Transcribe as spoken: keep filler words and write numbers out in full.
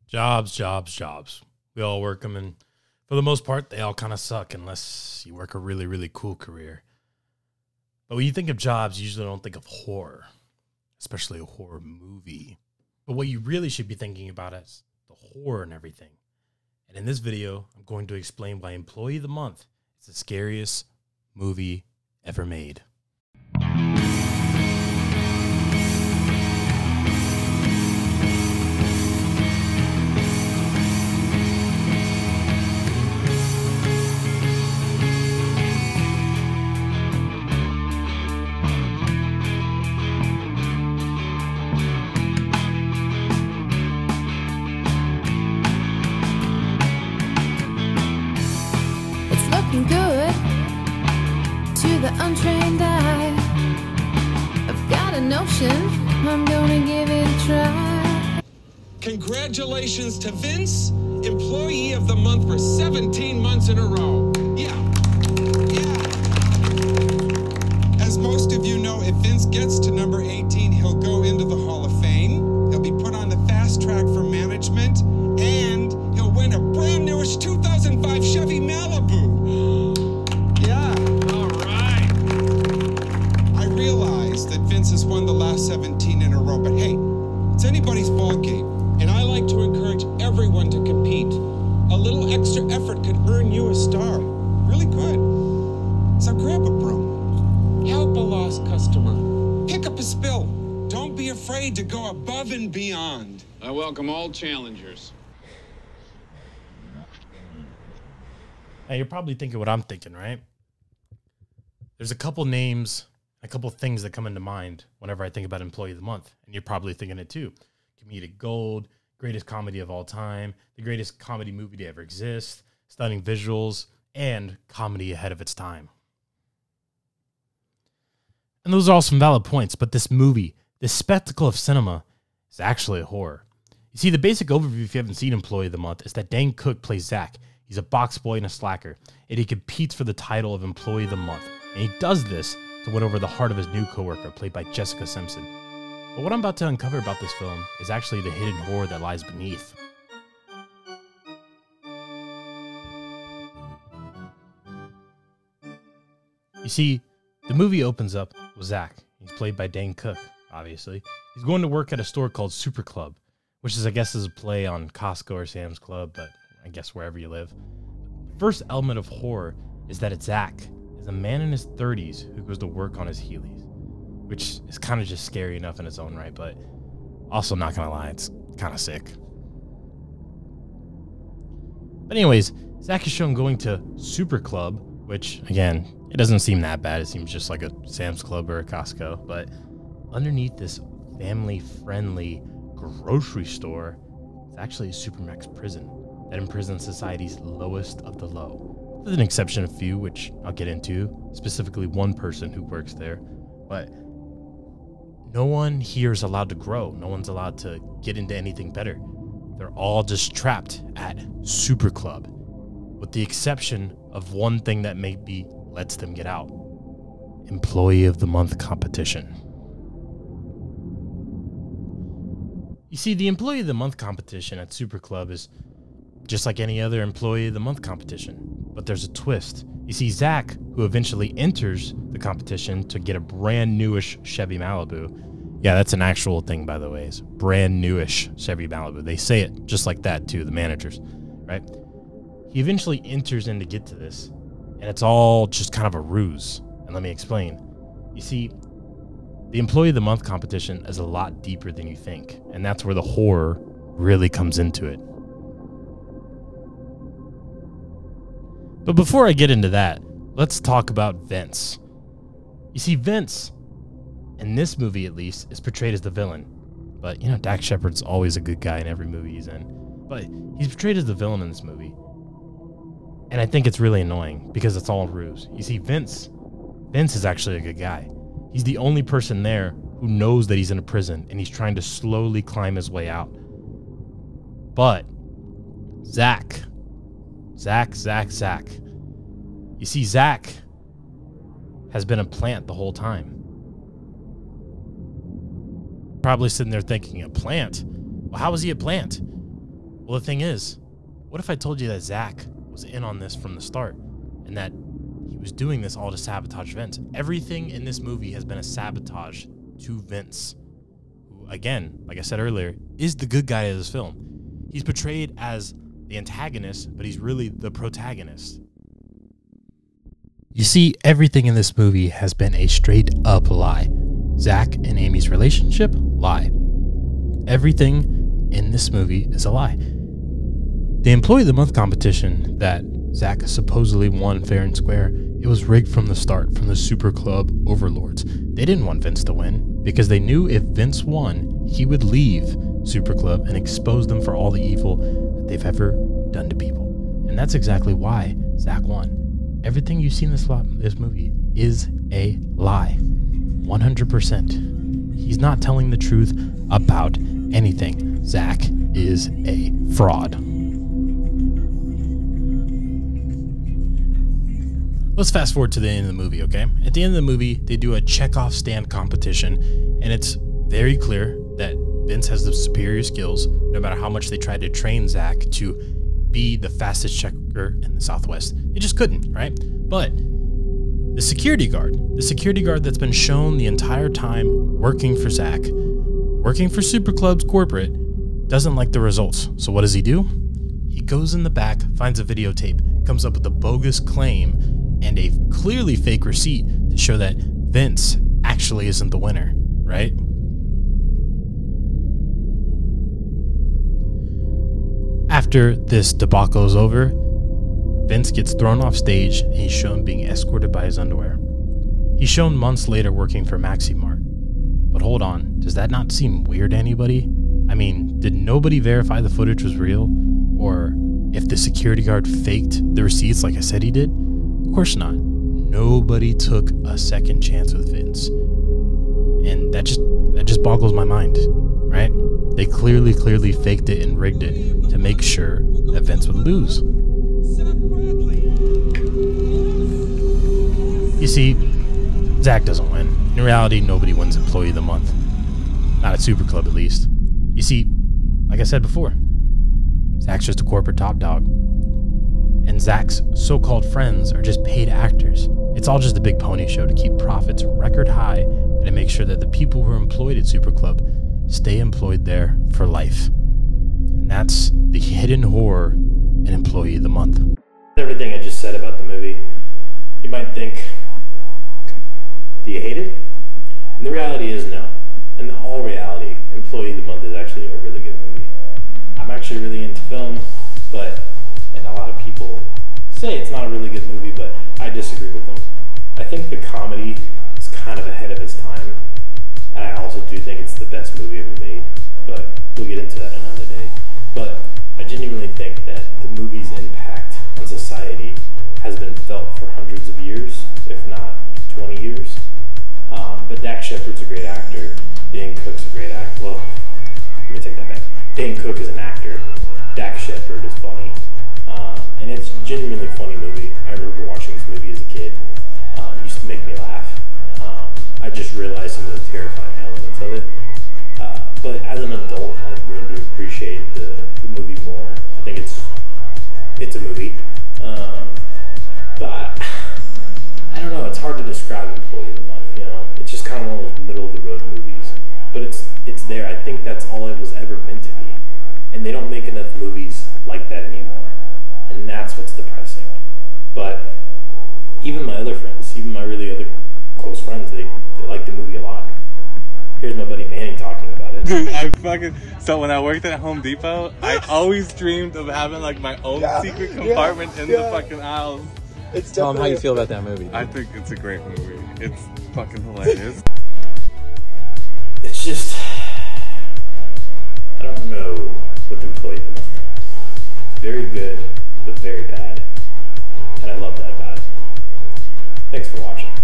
Jobs, jobs, jobs. We all work them, and for the most part, they all kind of suck unless you work a really, really cool career. But when you think of jobs, you usually don't think of horror, especially a horror movie. But what you really should be thinking about is the horror and everything. And in this video, I'm going to explain why Employee of the Month is the scariest movie ever made. Good to the untrained eye. I've got a notion, I'm gonna give it a try. Congratulations to Vince, Employee of the Month for seventeen months in a row. Yeah, yeah. As most of you know, if Vince gets to number eighteen, he'll go into the Hall of Fame. He'll be put on the fast track for management, and he'll win a brand newish two thousand five Chevy Malibu. That Vince has won the last seventeen in a row, but hey, it's anybody's ball game, and I like to encourage everyone to compete. A little extra effort could earn you a star. Really good. So grab a broom, help a lost customer, pick up a spill. Don't be afraid to go above and beyond. I welcome all challengers. Now, you're probably thinking what I'm thinking, right? There's a couple names, a couple things that come into mind whenever I think about Employee of the Month, and you're probably thinking it too. Comedic gold, greatest comedy of all time, the greatest comedy movie to ever exist, stunning visuals, and comedy ahead of its time. And those are all some valid points, but this movie, this spectacle of cinema, is actually a horror. You see, the basic overview, if you haven't seen Employee of the Month, is that Dane Cook plays Zach. He's a box boy and a slacker, and he competes for the title of Employee of the Month. And he does this to win over the heart of his new coworker, played by Jessica Simpson. But what I'm about to uncover about this film is actually the hidden horror that lies beneath. You see, the movie opens up with Zach. He's played by Dane Cook, obviously. He's going to work at a store called Super Club, which is, I guess, is a play on Costco or Sam's Club, but I guess wherever you live. The first element of horror is that it's Zach. A man in his thirties who goes to work on his Heelys, which is kind of just scary enough in its own right, but also, not gonna lie, it's kind of sick. But anyways, Zach is shown going to Super Club, which, again, it doesn't seem that bad. It seems just like a Sam's Club or a Costco, but underneath this family-friendly grocery store is actually a Supermax prison that imprisons society's lowest of the low. With an exception of few, which I'll get into, specifically one person who works there. But no one here is allowed to grow. No one's allowed to get into anything better. They're all just trapped at Super Club, with the exception of one thing that maybe lets them get out. Employee of the Month competition. You see, the Employee of the Month competition at Super Club is just like any other Employee of the Month competition. But there's a twist. You see, Zach, who eventually enters the competition to get a brand newish Chevy Malibu. Yeah, that's an actual thing, by the way. It's brand newish Chevy Malibu. They say it just like that, too, the managers, right? He eventually enters in to get to this, and it's all just kind of a ruse. And let me explain. You see, the Employee of the Month competition is a lot deeper than you think, and that's where the horror really comes into it. But before I get into that, let's talk about Vince. You see, Vince, in this movie at least, is portrayed as the villain. But, you know, Dax Shepard's always a good guy in every movie he's in. But he's portrayed as the villain in this movie. And I think it's really annoying because it's all ruse. You see, Vince, Vince is actually a good guy. He's the only person there who knows that he's in a prison and he's trying to slowly climb his way out. But Zach... Zach, Zach, Zach. You see, Zach has been a plant the whole time. Probably sitting there thinking, a plant? Well, how is he a plant? Well, the thing is, what if I told you that Zach was in on this from the start and that he was doing this all to sabotage Vince? Everything in this movie has been a sabotage to Vince, who, again, like I said earlier, is the good guy of this film. He's portrayed as the antagonist, but he's really the protagonist. You see, everything in this movie has been a straight up lie. Zach and Amy's relationship, lie. Everything in this movie is a lie. The Employee of the Month competition that Zach supposedly won fair and square, it was rigged from the start, from the Super Club overlords. They didn't want Vince to win because they knew if Vince won, he would leave Super Club and expose them for all the evil that they've ever done to people. And that's exactly why Zach won. Everything you see in this, this movie is a lie. one hundred percent. He's not telling the truth about anything. Zach is a fraud. Let's fast forward to the end of the movie, okay? At the end of the movie, they do a check-off stand competition, and it's very clear that Vince has the superior skills, no matter how much they tried to train Zach to be the fastest checker in the Southwest. They just couldn't, right? But the security guard, the security guard that's been shown the entire time working for Zach, working for Super Club's corporate, doesn't like the results. So what does he do? He goes in the back, finds a videotape, comes up with a bogus claim and a clearly fake receipt to show that Vince actually isn't the winner, right? After this debacle is over, Vince gets thrown off stage and he's shown being escorted by his underwear. He's shown months later working for Maxi Mart. But hold on, does that not seem weird to anybody? I mean, did nobody verify the footage was real? Or if the security guard faked the receipts like I said he did? Of course not. Nobody took a second chance with Vince. And that just that just boggles my mind, right? They clearly, clearly faked it and rigged it to make sure that Vince would lose. You see, Zach doesn't win. In reality, nobody wins Employee of the Month. Not at Super Club, at least. You see, like I said before, Zach's just a corporate top dog. And Zach's so-called friends are just paid actors. It's all just a big pony show to keep profits record high and to make sure that the people who are employed at Super Club stay employed there for life. And that's the hidden horror in Employee of the Month. Everything I just said about the movie, you might think, do you hate it? And the reality is no. In all reality, Employee of the Month is actually a really good movie. I'm actually really into film, but, and a lot of people say it's not a really good movie, but I disagree with them. I think the comedy is kind of ahead of its time, and I also do think it's the best movie ever made, but we'll get into that another day. But I genuinely think that the movie's impact on society has been felt for hundreds of years, if not twenty years. Um, but Dak Shepard's a great actor. Dane Cook's a great actor. Well, let me take that back. Dane Cook is an actor. Dak Shepard is funny. Um, and it's a genuinely funny movie. I remember watching this movie as a kid. Um, it used to make me laugh. Um, I just realized some of the terrifying elements of it. Uh, but as an adult, I've grown to appreciate the, the movie more. I think it's it's a movie. Um, but I, I don't know, it's hard to describe Employee of the Month, you know? It's just kind of one of those middle-of-the-road movies. But it's it's there. I think that's all it was ever meant to be. And they don't make enough movies like that anymore. And that's what's depressing. But even my other friends, even my really other close friends, they, they like the movie a lot. Here's my buddy Manny talking about it. Dude, I fucking... So when I worked at Home Depot, I always dreamed of having like my own yeah, secret compartment yeah, in yeah. the fucking aisles. It's Tell them how you feel about that movie. Dude. I think it's a great movie. It's fucking hilarious. It's just... I don't know what the Employee of the Month. Very good, but very bad. And I love that about it. Thanks for watching.